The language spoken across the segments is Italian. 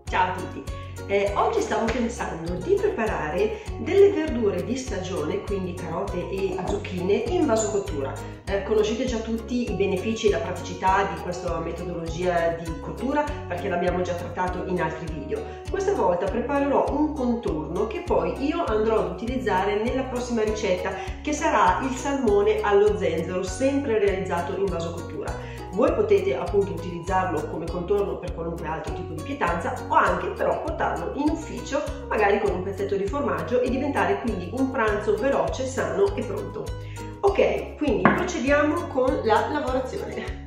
Ciao a tutti! Oggi stavo pensando di preparare delle verdure di stagione, quindi carote e zucchine, in vasocottura. Conoscete già tutti i benefici e la praticità di questa metodologia di cottura perché l'abbiamo già trattato in altri video. Questa volta preparerò un contorno che poi io andrò ad utilizzare nella prossima ricetta, che sarà il salmone allo zenzero, sempre realizzato in vasocottura. Voi potete appunto utilizzarlo come contorno per qualunque altro tipo di pietanza o anche però portarlo in ufficio magari con un pezzetto di formaggio e diventare quindi un pranzo veloce, sano e pronto. Ok, quindi procediamo con la lavorazione.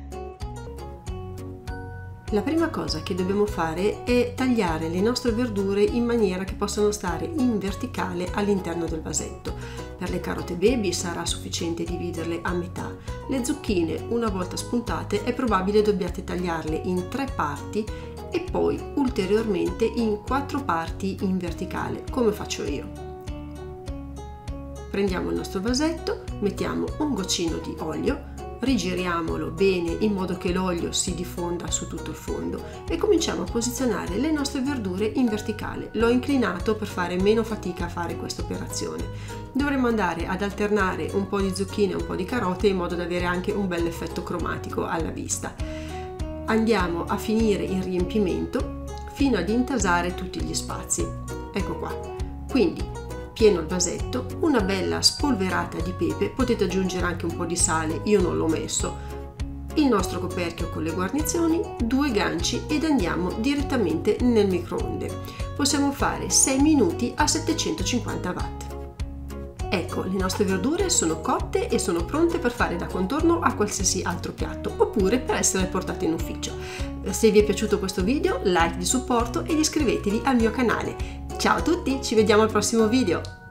La prima cosa che dobbiamo fare è tagliare le nostre verdure in maniera che possano stare in verticale all'interno del vasetto. Per le carote baby sarà sufficiente dividerle a metà. Le zucchine, una volta spuntate, è probabile dobbiate tagliarle in 3 parti e poi ulteriormente in 4 parti in verticale, come faccio io. Prendiamo il nostro vasetto, mettiamo un goccino di olio, rigiriamolo bene in modo che l'olio si diffonda su tutto il fondo e cominciamo a posizionare le nostre verdure in verticale. L'ho inclinato per fare meno fatica a fare questa operazione. Dovremo andare ad alternare un po' di zucchine e un po' di carote in modo da avere anche un bel effetto cromatico alla vista. Andiamo a finire il riempimento fino ad intasare tutti gli spazi. Ecco qua. Quindi pieno il vasetto, una bella spolverata di pepe, potete aggiungere anche un po' di sale, io non l'ho messo, il nostro coperchio con le guarnizioni, 2 ganci ed andiamo direttamente nel microonde. Possiamo fare 6 minuti a 750 watt. Ecco, le nostre verdure sono cotte e sono pronte per fare da contorno a qualsiasi altro piatto oppure per essere portate in ufficio. Se vi è piaciuto questo video, like di supporto ed iscrivetevi al mio canale. Ciao a tutti, ci vediamo al prossimo video!